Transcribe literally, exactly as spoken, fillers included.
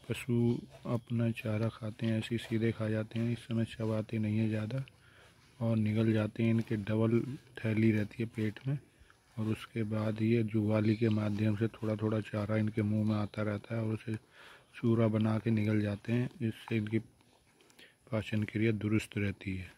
पशु अपना चारा खाते हैं, ऐसे सीधे खा जाते हैं, इस समय चबाते नहीं है ज़्यादा और निगल जाते हैं। इनके डबल थैली रहती है पेट में और उसके बाद ये जुगाली के माध्यम से थोड़ा थोड़ा चारा इनके मुंह में आता रहता है और उसे चूरा बना के निगल जाते हैं। इससे इनकी पाचन क्रिया दुरुस्त रहती है।